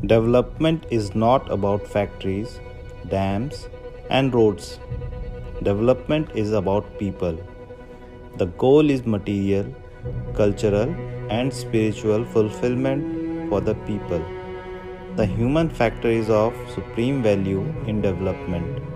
Development is not about factories, dams, and roads. Development is about people. The goal is material, cultural, and spiritual fulfillment for the people. The human factor is of supreme value in development.